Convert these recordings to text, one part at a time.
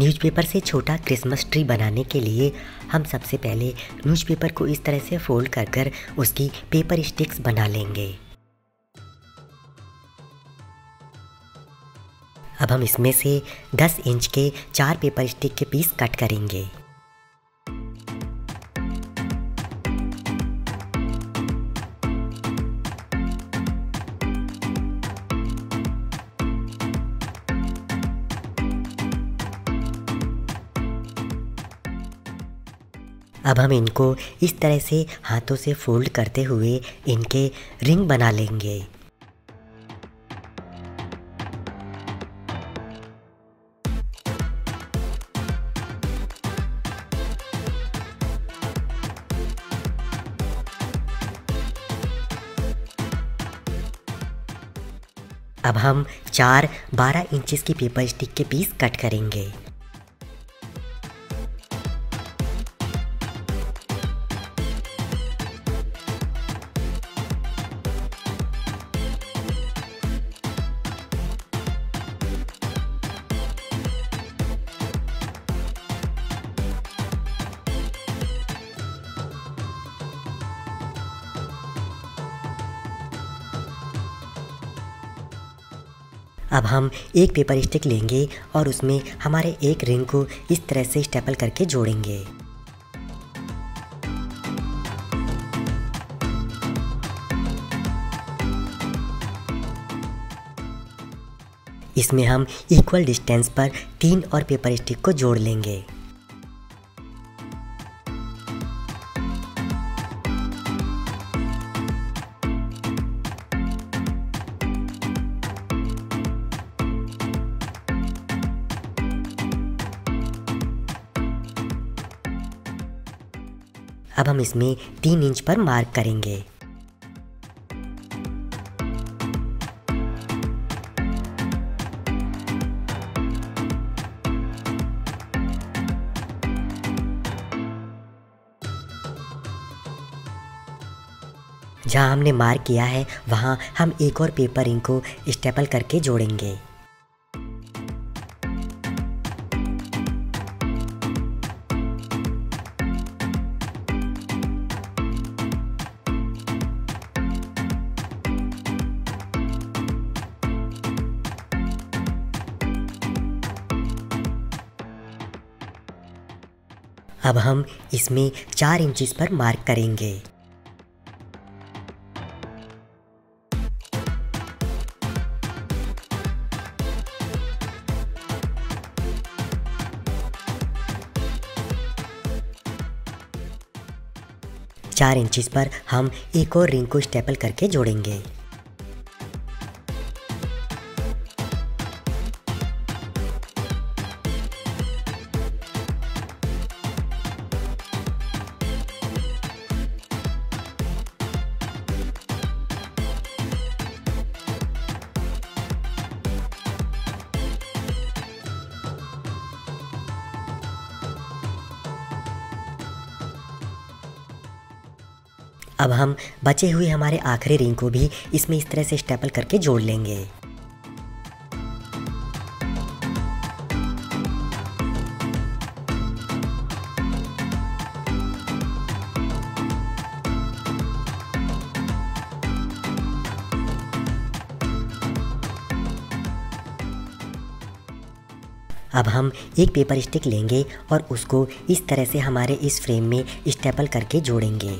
Newspaper से छोटा Christmas tree बनाने के लिए हम सबसे पहले न्यूज़पेपर को इस तरह से फोल्ड कर कर उसकी पेपर स्टिक्स बना लेंगे। अब हम इसमें से 10 इंच के 4 पेपर स्टिक के पीस कट करेंगे। अब हम इनको इस तरह से हाथों से फोल्ड करते हुए इनके रिंग बना लेंगे। अब हम 4 12 इंचेस की पेपर स्टिक के पीस कट करेंगे। अब हम एक पेपर स्टिक लेंगे और उसमें हमारे एक रिंग को इस तरह से स्टेपल करके जोड़ेंगे। इसमें हम इक्वल डिस्टेंस पर 3 और पेपर स्टिक को जोड़ लेंगे। अब हम इसमें 3 इंच पर मार्क करेंगे। जहाँ हमने मार्क किया है वहाँ हम एक और पेपर रिंग को स्टेपल करके जोड़ेंगे। अब हम इसमें 4 इंचेस पर मार्क करेंगे। चार इंचेस पर हम एक और रिंग को स्टेपल करके जोड़ेंगे। अब हम बचे हुए हमारे आखिरी रिंग को भी इसमें इस तरह से स्टेपल करके जोड़ लेंगे। अब हम एक पेपर स्टिक लेंगे और उसको इस तरह से हमारे इस फ्रेम में स्टेपल करके जोड़ेंगे।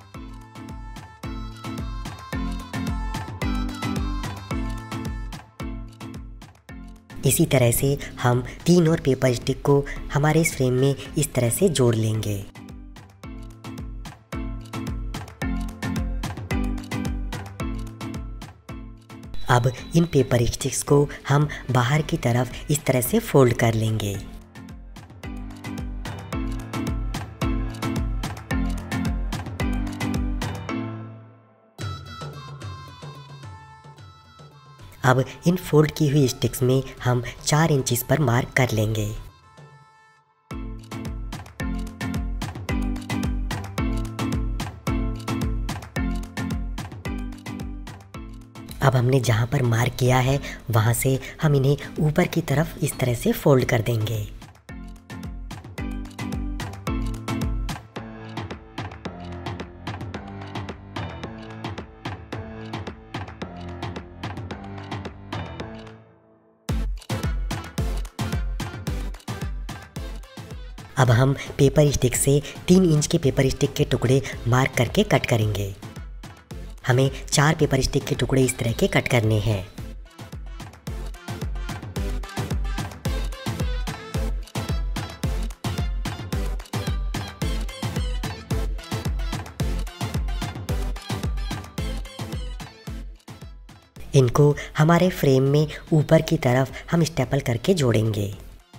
इसी तरह से हम 3 और पेपर स्टिक को हमारे इस फ्रेम में इस तरह से जोड़ लेंगे। अब इन पेपर स्टिक्स को हम बाहर की तरफ इस तरह से फोल्ड कर लेंगे। अब इन फोल्ड की हुई स्टिक्स में हम 4 इंचेस पर मार्क कर लेंगे। अब हमने जहाँ पर मार्क किया है वहाँ से हम इन्हें ऊपर की तरफ इस तरह से फोल्ड कर देंगे। अब हम पेपर स्टिक से 3 इंच के पेपर स्टिक के टुकड़े मार्क करके कट करेंगे। हमें 4 पेपर स्टिक के टुकड़े इस तरह के कट करने हैं। इनको हमारे फ्रेम में ऊपर की तरफ हम स्टेपल करके जोड़ेंगे।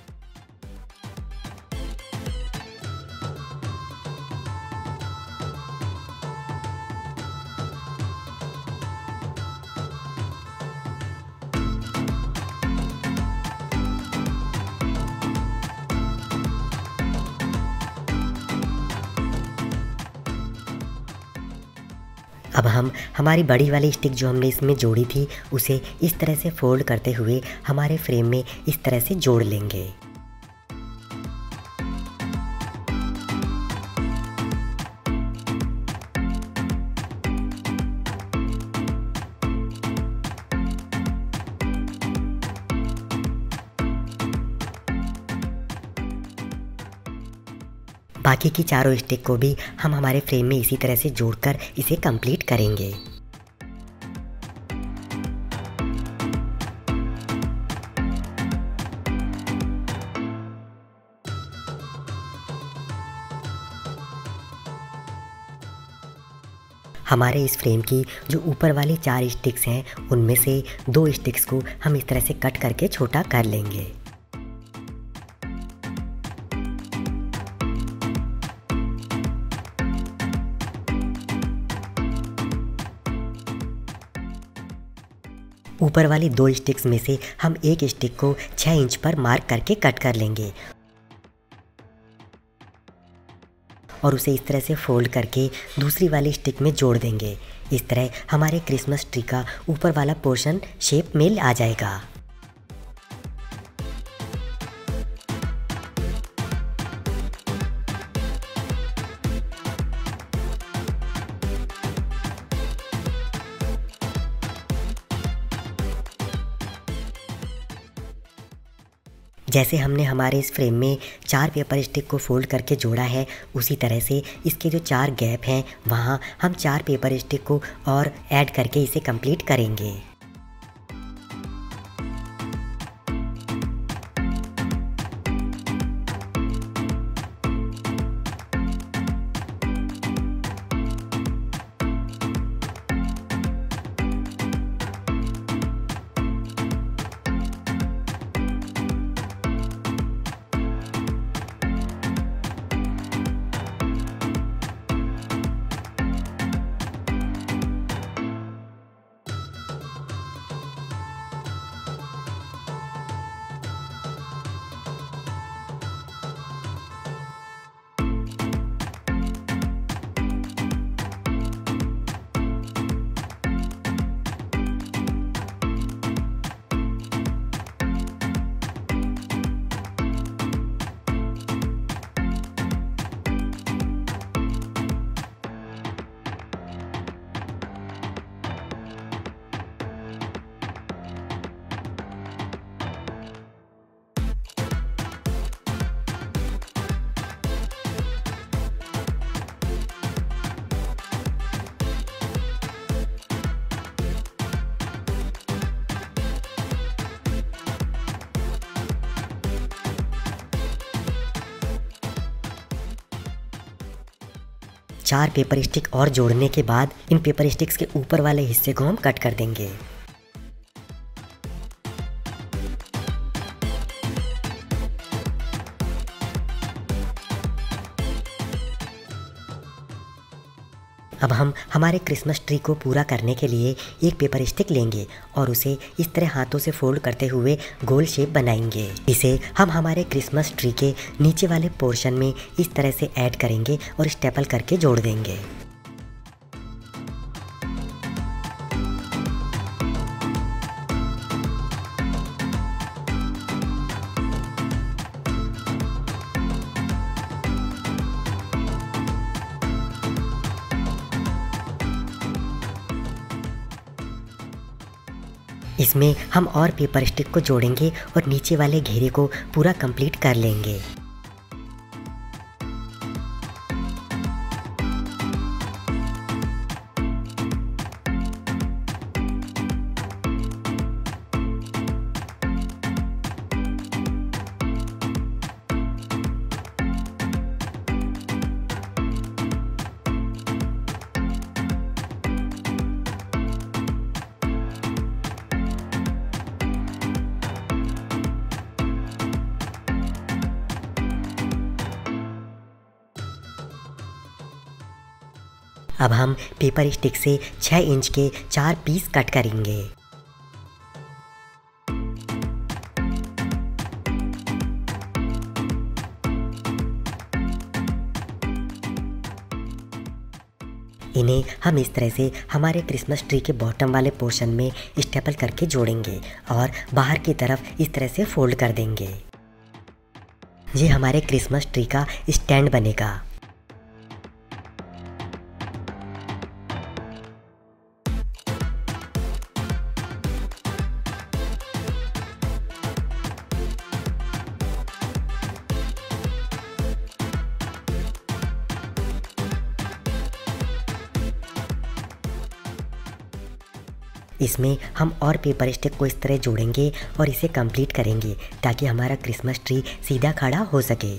अब हम हमारी बड़ी वाली स्टिक जो हमने इसमें जोड़ी थी उसे इस तरह से फोल्ड करते हुए हमारे फ्रेम में इस तरह से जोड़ लेंगे। बाकी की चारों स्टिक को भी हम हमारे फ्रेम में इसी तरह से जोड़कर इसे कंप्लीट करेंगे। हमारे इस फ्रेम की जो ऊपर वाली 4 स्टिक्स हैं उनमें से 2 स्टिक्स को हम इस तरह से कट करके छोटा कर लेंगे। ऊपर वाली 2 स्टिक्स में से हम एक स्टिक को 6 इंच पर मार्क करके कट कर लेंगे और उसे इस तरह से फोल्ड करके दूसरी वाली स्टिक में जोड़ देंगे। इस तरह हमारे क्रिसमस ट्री का ऊपर वाला पोर्शन शेप में आ जाएगा। जैसे हमने हमारे इस फ्रेम में 4 पेपर स्टिक को फोल्ड करके जोड़ा है उसी तरह से इसके जो 4 गैप हैं वहाँ हम 4 पेपर स्टिक को और ऐड करके इसे कंप्लीट करेंगे। चार पेपर स्टिक और जोड़ने के बाद इन पेपर स्टिक्स के ऊपर वाले हिस्से को हम कट कर देंगे। अब हम हमारे क्रिसमस ट्री को पूरा करने के लिए एक पेपर स्टिक लेंगे और उसे इस तरह हाथों से फोल्ड करते हुए गोल शेप बनाएंगे। इसे हम हमारे क्रिसमस ट्री के नीचे वाले पोर्शन में इस तरह से ऐड करेंगे और स्टेपल करके जोड़ देंगे। इसमें हम और पेपर स्टिक को जोड़ेंगे और नीचे वाले घेरे को पूरा कंप्लीट कर लेंगे। अब हम पेपर स्टिक से 6 इंच के 4 पीस कट करेंगे। इन्हें हम इस तरह से हमारे क्रिसमस ट्री के बॉटम वाले पोर्शन में स्टेपल करके जोड़ेंगे और बाहर की तरफ इस तरह से फोल्ड कर देंगे। ये हमारे क्रिसमस ट्री का स्टैंड बनेगा। इसमें हम और पेपर स्टिक को इस तरह जोड़ेंगे और इसे कंप्लीट करेंगे ताकि हमारा क्रिसमस ट्री सीधा खड़ा हो सके।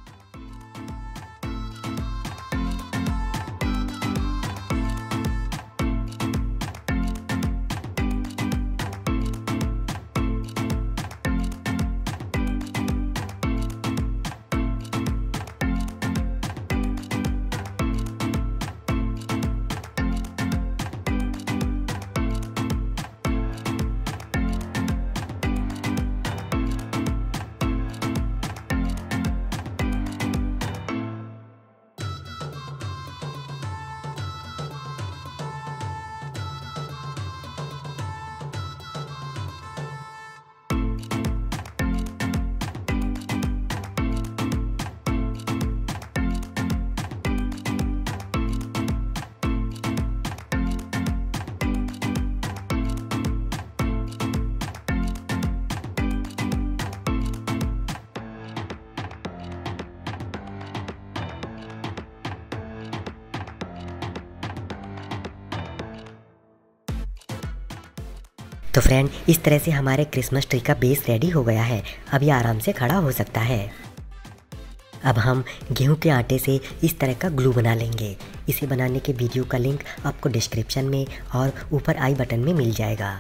तो फ्रेंड, इस तरह से हमारे क्रिसमस ट्री का बेस रेडी हो गया है। अब ये आराम से खड़ा हो सकता है। अब हम गेहूं के आटे से इस तरह का ग्लू बना लेंगे। इसे बनाने के वीडियो का लिंक आपको डिस्क्रिप्शन में और ऊपर आई बटन में मिल जाएगा।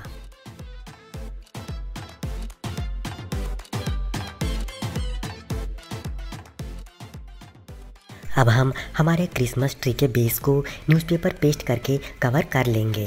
अब हम हमारे क्रिसमस ट्री के बेस को न्यूज़पेपर पेस्ट करके कवर कर लेंगे।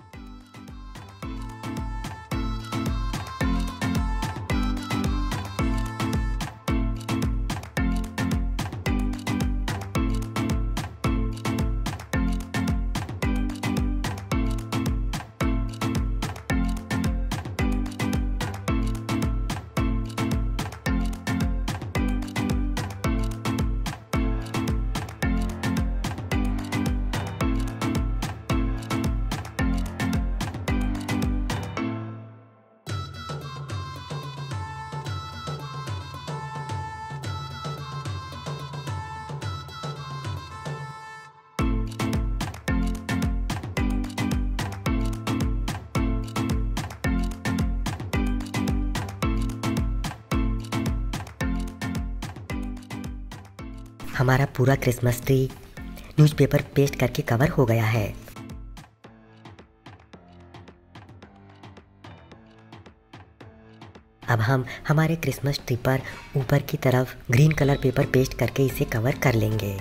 हमारा पूरा क्रिसमस ट्री न्यूज़पेपर पेस्ट करके कवर हो गया है। अब हम हमारे क्रिसमस ट्री पर ऊपर की तरफ ग्रीन कलर पेपर पेस्ट करके इसे कवर कर लेंगे।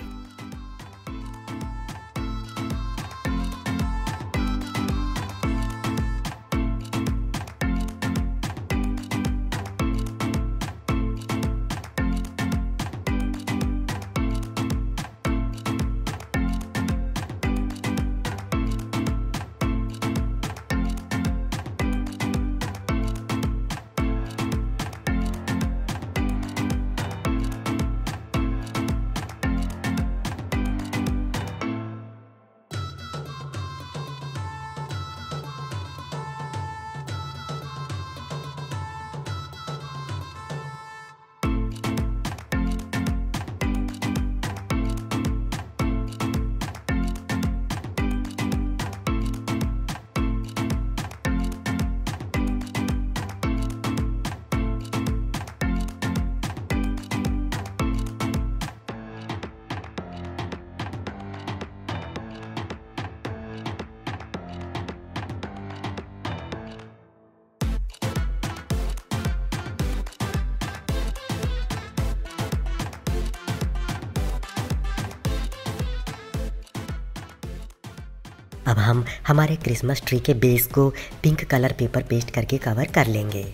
अब हम हमारे क्रिसमस ट्री के बेस को पिंक कलर पेपर पेस्ट करके कवर कर लेंगे।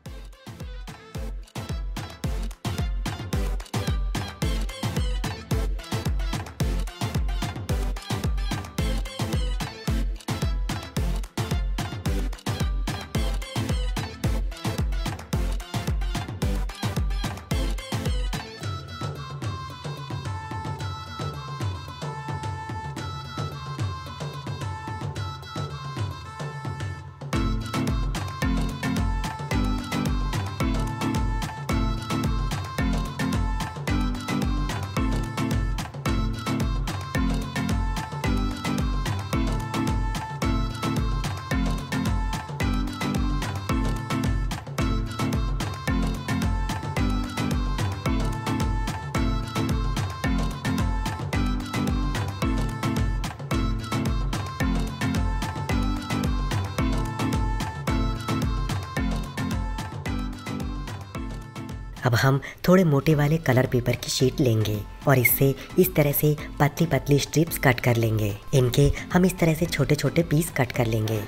अब हम थोड़े मोटे वाले कलर पेपर की शीट लेंगे और इससे इस तरह से पतली पतली स्ट्रिप्स कट कर लेंगे। इनके हम इस तरह से छोटे छोटे पीस कट कर लेंगे।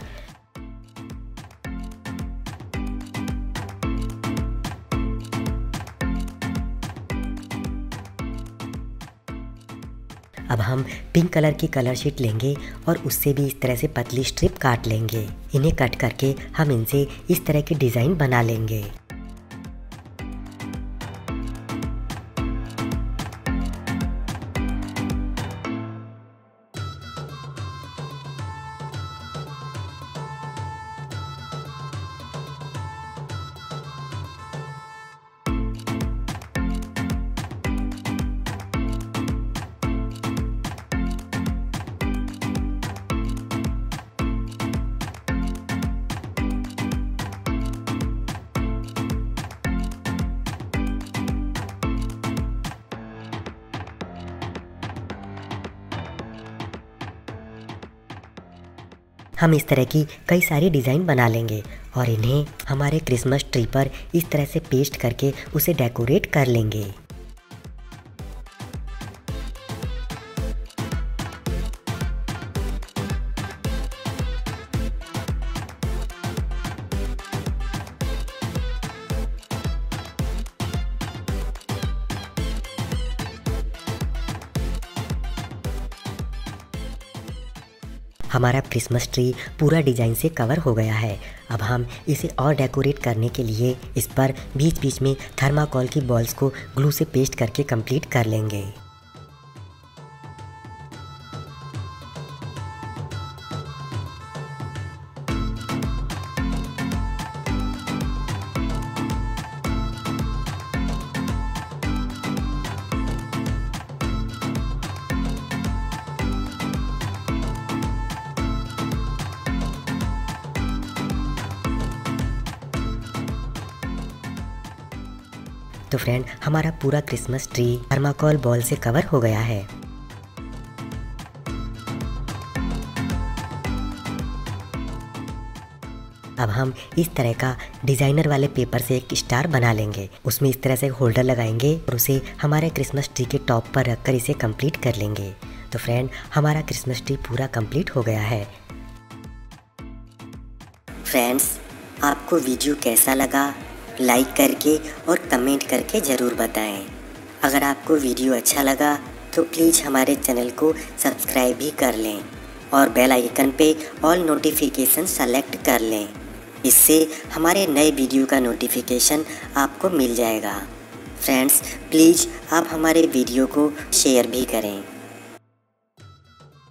अब हम पिंक कलर की कलर शीट लेंगे और उससे भी इस तरह से पतली स्ट्रिप काट लेंगे। इन्हें कट करके हम इनसे इस तरह की डिज़ाइन बना लेंगे। हम इस तरह की कई सारी डिज़ाइन बना लेंगे और इन्हें हमारे क्रिसमस ट्री पर इस तरह से पेस्ट करके उसे डेकोरेट कर लेंगे। हमारा क्रिसमस ट्री पूरा डिज़ाइन से कवर हो गया है। अब हम इसे और डेकोरेट करने के लिए इस पर बीच बीच में थर्माकोल की बॉल्स को ग्लू से पेस्ट करके कंप्लीट कर लेंगे। तो फ्रेंड, हमारा पूरा क्रिसमस ट्री थर्माकोल बॉल से कवर हो गया है। अब हम इस तरह का डिज़ाइनर वाले पेपर से एक स्टार बना लेंगे। उसमें इस तरह से होल्डर लगाएंगे और उसे हमारे क्रिसमस ट्री के टॉप पर रखकर इसे कंप्लीट कर लेंगे। तो फ्रेंड, हमारा क्रिसमस ट्री पूरा कंप्लीट हो गया है। फ्रेंड्स, आपको वीडियो कैसा लगा लाइक करके और कमेंट करके ज़रूर बताएं। अगर आपको वीडियो अच्छा लगा तो प्लीज़ हमारे चैनल को सब्सक्राइब भी कर लें और बेल आइकन पे ऑल नोटिफिकेशन सेलेक्ट कर लें। इससे हमारे नए वीडियो का नोटिफिकेशन आपको मिल जाएगा। फ्रेंड्स, प्लीज़ आप हमारे वीडियो को शेयर भी करें।